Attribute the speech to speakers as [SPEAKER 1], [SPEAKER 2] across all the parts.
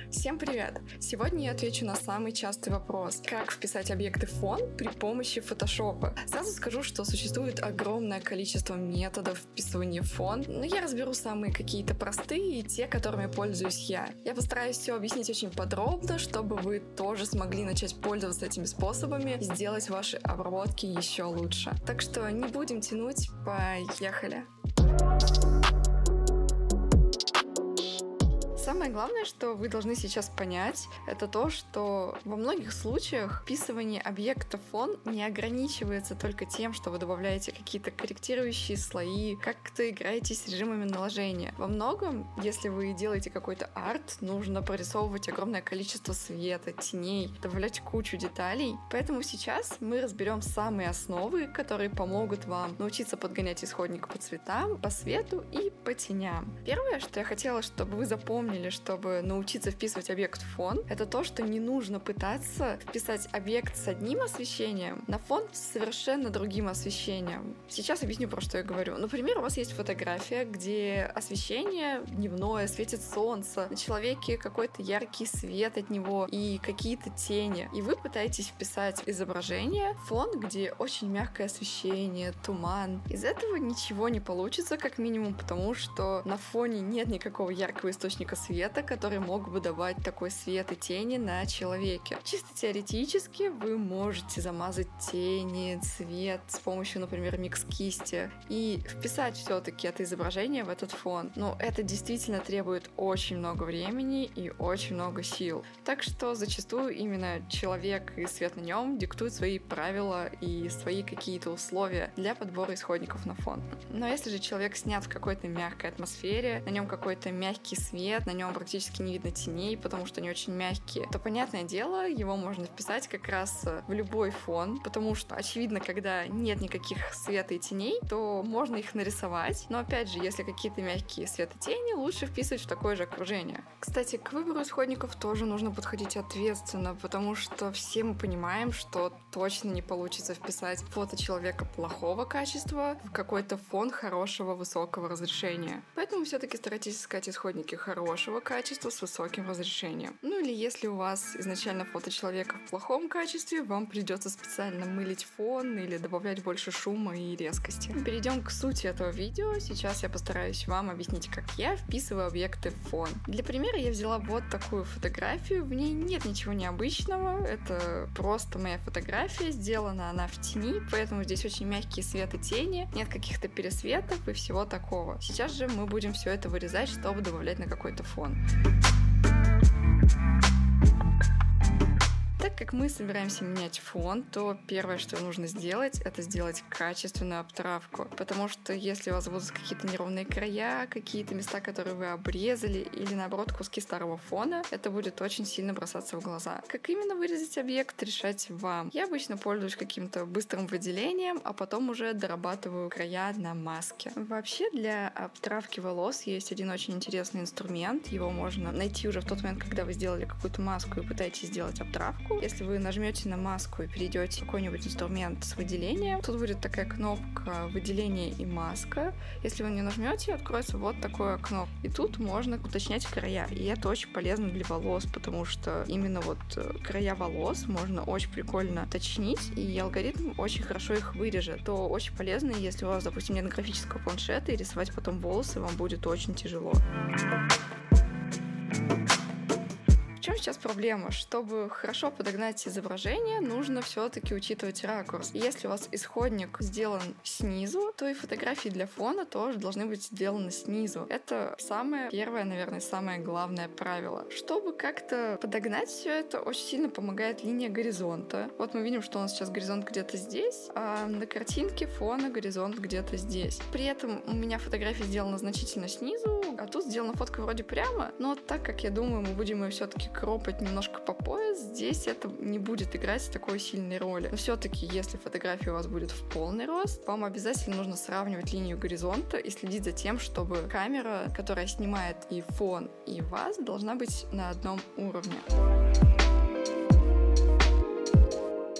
[SPEAKER 1] Всем привет! Сегодня я отвечу на самый частый вопрос: как вписать объекты в фон при помощи фотошопа. Сразу скажу, что существует огромное количество методов вписывания в фон, но я разберу самые какие-то простые и те, которыми пользуюсь я. Я постараюсь все объяснить очень подробно, чтобы вы тоже смогли начать пользоваться этими способами и сделать ваши обработки еще лучше. Так что не будем тянуть, поехали! Самое главное, что вы должны сейчас понять, это то, что во многих случаях вписывание объекта в фон не ограничивается только тем, что вы добавляете какие-то корректирующие слои, как-то играете с режимами наложения. Во многом, если вы делаете какой-то арт, нужно прорисовывать огромное количество света, теней, добавлять кучу деталей. Поэтому сейчас мы разберем самые основы, которые помогут вам научиться подгонять исходник по цветам, по свету и по теням. Первое, что я хотела, чтобы вы запомнили, чтобы научиться вписывать объект в фон, это то, что не нужно пытаться вписать объект с одним освещением на фон с совершенно другим освещением. Сейчас объясню, про что я говорю. Например, у вас есть фотография, где освещение дневное, светит солнце, на человеке какой-то яркий свет от него и какие-то тени. И вы пытаетесь вписать изображение в фон, где очень мягкое освещение, туман. Из этого ничего не получится, как минимум, потому что на фоне нет никакого яркого источника света, который мог бы давать такой свет и тени на человеке. Чисто теоретически вы можете замазать тени, цвет с помощью, например, микс-кисти и вписать все-таки это изображение в этот фон. Но это действительно требует очень много времени и очень много сил. Так что зачастую именно человек и свет на нем диктуют свои правила и свои какие-то условия для подбора исходников на фон. Но если же человек снят в какой-то мягкой атмосфере, на нем какой-то мягкий свет, на нем практически не видно теней, потому что они очень мягкие, то, понятное дело, его можно вписать как раз в любой фон, потому что, очевидно, когда нет никаких света и теней, то можно их нарисовать, но, опять же, если какие-то мягкие свет и тени, лучше вписывать в такое же окружение. Кстати, к выбору исходников тоже нужно подходить ответственно, потому что все мы понимаем, что точно не получится вписать фото человека плохого качества в какой-то фон хорошего высокого разрешения. Поэтому все-таки старайтесь искать исходники хорошего качества с высоким разрешением. Ну или если у вас изначально фото человека в плохом качестве, вам придется специально мылить фон или добавлять больше шума и резкости. Перейдем к сути этого видео. Сейчас я постараюсь вам объяснить, как я вписываю объекты в фон. Для примера я взяла вот такую фотографию. В ней нет ничего необычного. Это просто моя фотография. Сделана она в тени, поэтому здесь очень мягкие свет и тени. Нет каких-то пересветов и всего такого. Сейчас же мы будем все это вырезать, чтобы добавлять на какой-то фон. Так как мы собираемся менять фон, то первое, что нужно сделать, это сделать качественную обтравку. Потому что если у вас будут какие-то неровные края, какие-то места, которые вы обрезали, или наоборот куски старого фона, это будет очень сильно бросаться в глаза. Как именно вырезать объект, решать вам. Я обычно пользуюсь каким-то быстрым выделением, а потом уже дорабатываю края на маске. Вообще для обтравки волос есть один очень интересный инструмент. Его можно найти уже в тот момент, когда вы сделали какую-то маску и пытаетесь сделать обтравку. Если вы нажмете на маску и перейдете в какой-нибудь инструмент с выделением, тут будет такая кнопка «Выделение и маска». Если вы не нажмете, откроется вот такое окно. И тут можно уточнять края. И это очень полезно для волос, потому что именно вот края волос можно очень прикольно уточнить, и алгоритм очень хорошо их вырежет. То очень полезно, если у вас, допустим, нет графического планшета, и рисовать потом волосы вам будет очень тяжело. В чем сейчас проблема? Чтобы хорошо подогнать изображение, нужно все-таки учитывать ракурс. И если у вас исходник сделан снизу, то и фотографии для фона тоже должны быть сделаны снизу. Это самое первое, наверное, самое главное правило. Чтобы как-то подогнать все это, очень сильно помогает линия горизонта. Вот мы видим, что у нас сейчас горизонт где-то здесь, а на картинке фона горизонт где-то здесь. При этом у меня фотография сделана значительно снизу, а тут сделана фотка вроде прямо, но так как я думаю, мы будем ее все-таки кропать немножко по пояс, здесь это не будет играть такой сильной роли. Но все-таки, если фотография у вас будет в полный рост, вам обязательно нужно сравнивать линию горизонта и следить за тем, чтобы камера, которая снимает и фон, и вас, должна быть на одном уровне.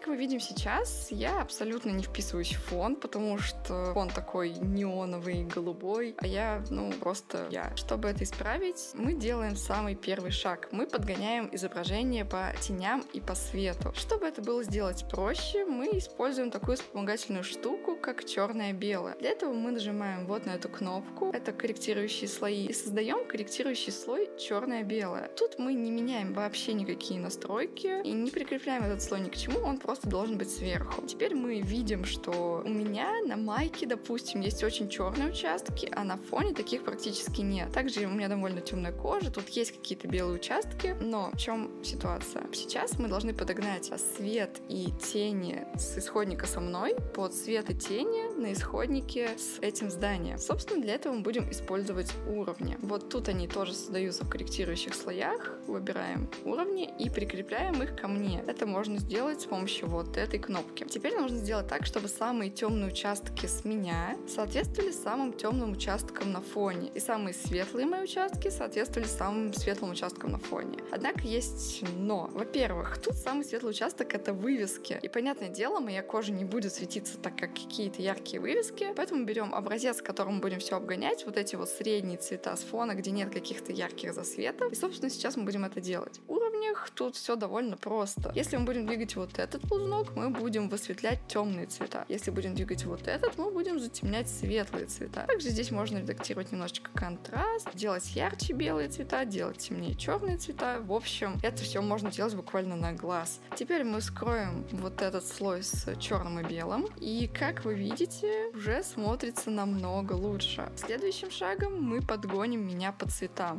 [SPEAKER 1] Как мы видим сейчас, я абсолютно не вписываюсь в фон, потому что фон такой неоновый, голубой, а я, просто я. Чтобы это исправить, мы делаем самый первый шаг. Мы подгоняем изображение по теням и по свету. Чтобы это было сделать проще, мы используем такую вспомогательную штуку, как черное-белое. Для этого мы нажимаем вот на эту кнопку, это корректирующие слои, и создаем корректирующий слой черное-белое. Тут мы не меняем вообще никакие настройки и не прикрепляем этот слой ни к чему, он просто должен быть сверху. Теперь мы видим, что у меня на майке, допустим, есть очень черные участки, а на фоне таких практически нет. Также у меня довольно темная кожа, тут есть какие-то белые участки, но в чем ситуация? Сейчас мы должны подогнать свет и тени с исходника со мной под свет и тени на исходнике с этим зданием. Собственно, для этого мы будем использовать уровни. Вот тут они тоже создаются в корректирующих слоях. Выбираем уровни и прикрепляем их ко мне. Это можно сделать с помощью вот этой кнопки. Теперь нужно сделать так, чтобы самые темные участки с меня соответствовали самым темным участкам на фоне. И самые светлые мои участки соответствовали самым светлым участкам на фоне. Однако есть но. Во-первых, тут самый светлый участок — это вывески. И, понятное дело, моя кожа не будет светиться так, как какие-то яркие вывески. Поэтому берем образец, которым будем все обгонять, вот эти вот средние цвета с фона, где нет каких-то ярких засветов. И, собственно, сейчас мы будем это делать. В уровнях тут все довольно просто. Если мы будем двигать вот этот ползунок, мы будем высветлять темные цвета. Если будем двигать вот этот, мы будем затемнять светлые цвета. Также здесь можно редактировать немножечко контраст, делать ярче белые цвета, делать темнее черные цвета. В общем, это все можно делать буквально на глаз. Теперь мы скроем вот этот слой с черным и белым. И, как вы видите, уже смотрится намного лучше. Следующим шагом мы подгоним меня по цветам.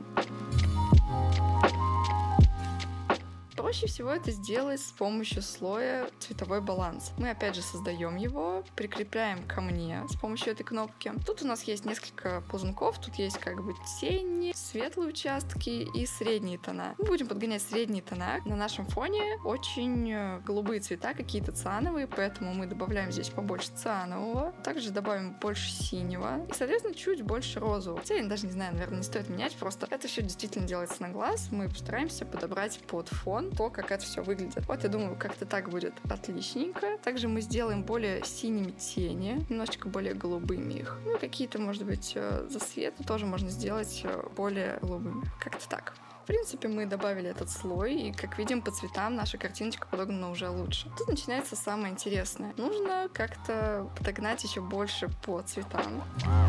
[SPEAKER 1] Проще всего это сделать с помощью слоя цветовой баланс. Мы опять же создаем его, прикрепляем ко мне с помощью этой кнопки. Тут у нас есть несколько ползунков, тут есть как бы тени, светлые участки и средние тона. Мы будем подгонять средние тона. На нашем фоне очень голубые цвета, какие-то циановые, поэтому мы добавляем здесь побольше цианового. Также добавим больше синего и, соответственно, чуть больше розового. Хотя я даже не знаю, наверное, не стоит менять, просто это все действительно делается на глаз. Мы постараемся подобрать под фон то, как это все выглядит. Вот, я думаю, как-то так будет отличненько. Также мы сделаем более синими тени, немножечко более голубыми их. Ну, какие-то, может быть, засветы тоже можно сделать более голубыми. Как-то так. В принципе, мы добавили этот слой, и, как видим, по цветам наша картиночка подогнана уже лучше. Тут начинается самое интересное. Нужно как-то подогнать еще больше по цветам.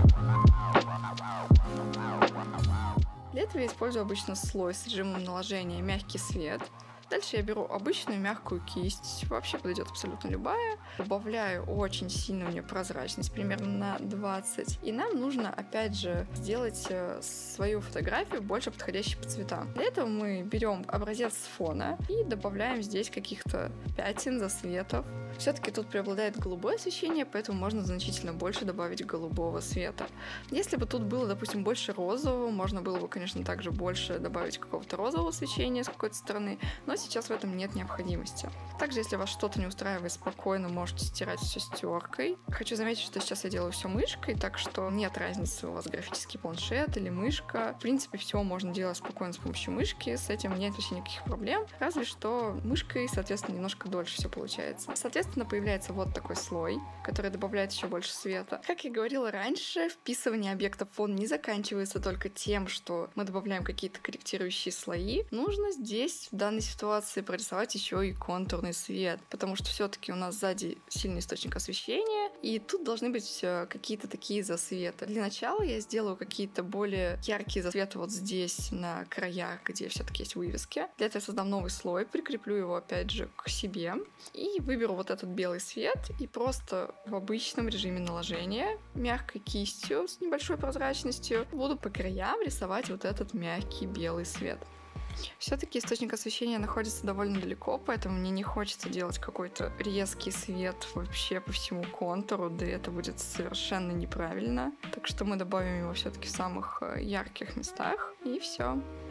[SPEAKER 1] Для этого я использую обычно слой с режимом наложения «Мягкий свет». Дальше я беру обычную мягкую кисть, вообще подойдет абсолютно любая. Добавляю очень сильно у нее прозрачность, примерно на 20. И нам нужно, опять же, сделать свою фотографию больше подходящей по цветам. Для этого мы берем образец с фона и добавляем здесь каких-то пятен, засветов. Все-таки тут преобладает голубое освещение, поэтому можно значительно больше добавить голубого света. Если бы тут было, допустим, больше розового, можно было бы, конечно, также больше добавить какого-то розового освещения с какой-то стороны, но сейчас в этом нет необходимости. Также, если вас что-то не устраивает, спокойно можете стирать все стеркой. Хочу заметить, что сейчас я делаю все мышкой, так что нет разницы, у вас графический планшет или мышка. В принципе, все можно делать спокойно с помощью мышки, с этим нет вообще никаких проблем. Разве что мышкой, соответственно, немножко дольше все получается. Соответственно, появляется вот такой слой, который добавляет еще больше света. Как я говорила раньше, вписывание объектов в фон не заканчивается только тем, что мы добавляем какие-то корректирующие слои. Нужно здесь, в данной ситуации, прорисовать еще и контурный свет, потому что все-таки у нас сзади сильный источник освещения, и тут должны быть какие-то такие засветы. Для начала я сделаю какие-то более яркие засветы вот здесь, на краях, где все-таки есть вывески. Для этого я создам новый слой, прикреплю его опять же к себе, и выберу вот этот белый свет, и просто в обычном режиме наложения, мягкой кистью с небольшой прозрачностью, буду по краям рисовать вот этот мягкий белый свет. Все-таки источник освещения находится довольно далеко, поэтому мне не хочется делать какой-то резкий свет вообще по всему контуру, да это будет совершенно неправильно. Так что мы добавим его все-таки в самых ярких местах, и все.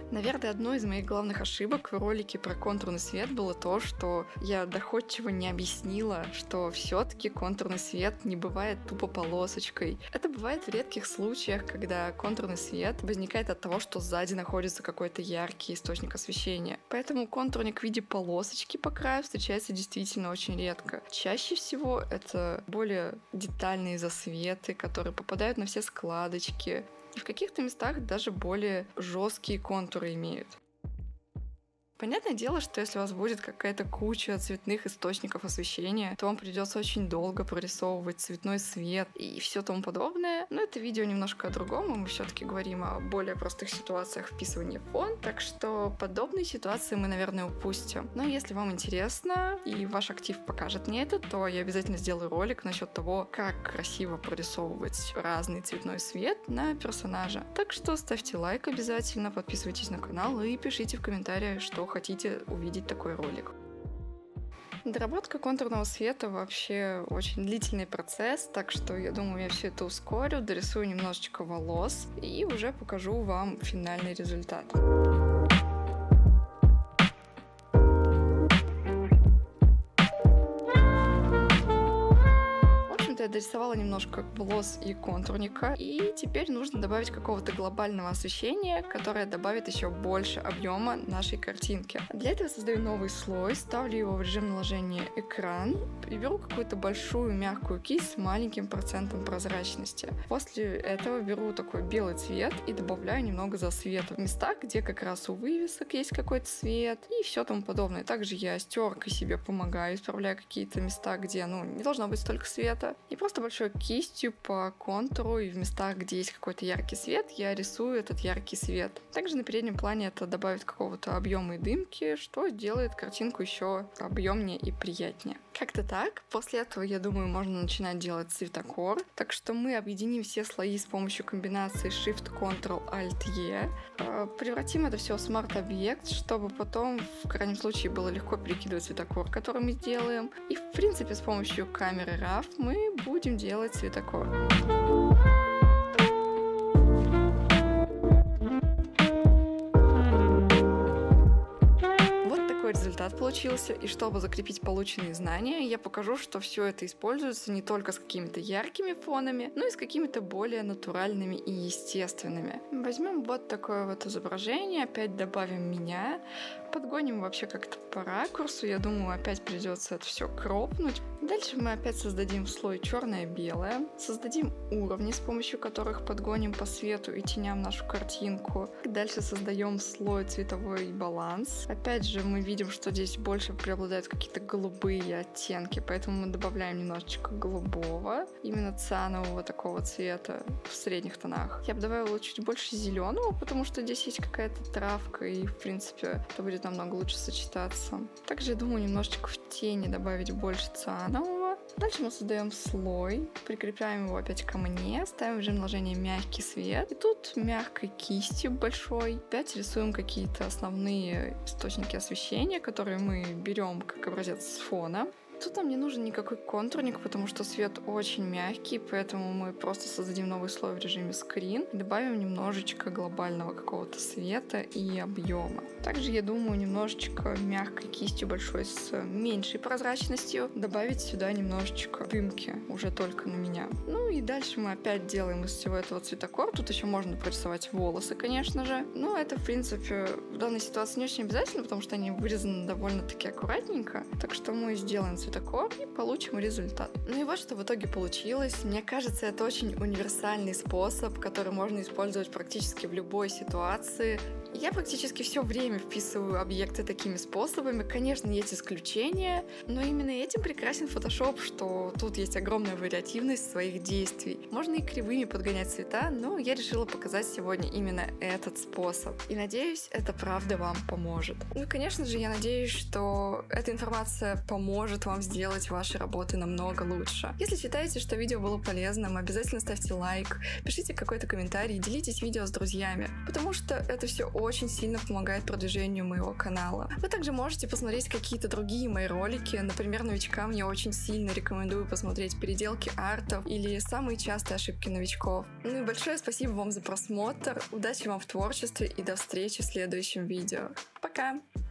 [SPEAKER 1] Наверное, одной из моих главных ошибок в ролике про контурный свет было то, что я доходчиво не объяснила, что все-таки контурный свет не бывает тупо полосочкой. Это бывает в редких случаях, когда контурный свет возникает от того, что сзади находится какой-то яркий источник освещения. Поэтому контурник в виде полосочки по краю встречается действительно очень редко. Чаще всего это более детальные засветы, которые попадают на все складочки, и в каких-то местах даже более жесткие контуры имеют. Понятное дело, что если у вас будет какая-то куча цветных источников освещения, то вам придется очень долго прорисовывать цветной свет и все тому подобное. Но это видео немножко о другом, мы все-таки говорим о более простых ситуациях вписывания в фон, так что подобные ситуации мы, наверное, упустим. Но если вам интересно и ваш актив покажет мне это, то я обязательно сделаю ролик насчет того, как красиво прорисовывать разный цветной свет на персонажа. Так что ставьте лайк обязательно, подписывайтесь на канал и пишите в комментариях, что хотите увидеть такой ролик. Доработка контурного света вообще очень длительный процесс, так что я думаю, я все это ускорю, дорисую немножечко волос и уже покажу вам финальный результат. Я дорисовала немножко волос и контурника, и теперь нужно добавить какого-то глобального освещения, которое добавит еще больше объема нашей картинке. Для этого создаю новый слой, ставлю его в режим наложения экран и беру какую-то большую мягкую кисть с маленьким процентом прозрачности. После этого беру такой белый цвет и добавляю немного засвета в местах, где как раз у вывесок есть какой-то цвет и все тому подобное. Также я стеркой себе помогаю, исправляю какие-то места, где не должно быть столько света. И просто большой кистью по контуру и в местах, где есть какой-то яркий свет, я рисую этот яркий свет. Также на переднем плане это добавит какого-то объема и дымки, что делает картинку еще объемнее и приятнее. Как-то так. После этого, я думаю, можно начинать делать цветокор. Так что мы объединим все слои с помощью комбинации Shift-Ctrl-Alt-E. Превратим это все в смарт-объект, чтобы потом, в крайнем случае, было легко перекидывать цветокор, который мы сделаем. И, в принципе, с помощью камеры RAW мы будем делать цветокор. Результат получился, и чтобы закрепить полученные знания, я покажу, что все это используется не только с какими-то яркими фонами, но и с какими-то более натуральными и естественными. Возьмем вот такое вот изображение, опять добавим меня, подгоним вообще как-то по ракурсу, я думаю, опять придется это все кропнуть. Дальше мы опять создадим слой черное-белое, создадим уровни, с помощью которых подгоним по свету и теням нашу картинку. Дальше создаем слой цветовой баланс. Опять же мы видим, что здесь больше преобладают какие-то голубые оттенки, поэтому мы добавляем немножечко голубого, именно цианового такого цвета в средних тонах. Я бы добавила чуть больше зеленого, потому что здесь есть какая-то травка, и в принципе это будет намного лучше сочетаться. Также я думаю немножечко в тени добавить больше цианового. Дальше мы создаем слой, прикрепляем его опять ко мне, ставим в режим наложения мягкий свет. И тут мягкой кистью большой опять рисуем какие-то основные источники освещения, которые мы берем как образец с фона. Тут нам не нужен никакой контурник, потому что свет очень мягкий, поэтому мы просто создадим новый слой в режиме скрин и добавим немножечко глобального какого-то света и объема. Также, я думаю, немножечко мягкой кистью большой с меньшей прозрачностью добавить сюда немножечко дымки, уже только на меня. Ну и дальше мы опять делаем из всего этого цветокор. Тут еще можно прорисовать волосы, конечно же. Но это, в принципе, в данной ситуации не очень обязательно, потому что они вырезаны довольно-таки аккуратненько. Так что мы сделаем цветокор и получим результат. Ну и вот что в итоге получилось. Мне кажется, это очень универсальный способ, который можно использовать практически в любой ситуации. Я практически все время вписываю объекты такими способами. Конечно, есть исключения, но именно этим прекрасен Photoshop, что тут есть огромная вариативность своих действий. Можно и кривыми подгонять цвета, но я решила показать сегодня именно этот способ. И надеюсь, это правда вам поможет. Ну и, конечно же, я надеюсь, что эта информация поможет вам сделать ваши работы намного лучше. Если считаете, что видео было полезным, обязательно ставьте лайк, пишите какой-то комментарий, делитесь видео с друзьями, потому что это все очень сильно помогает продвижению моего канала. Вы также можете посмотреть какие-то другие мои ролики. Например, новичкам я очень сильно рекомендую посмотреть переделки артов или самые частые ошибки новичков. Ну и большое спасибо вам за просмотр. Удачи вам в творчестве и до встречи в следующем видео. Пока!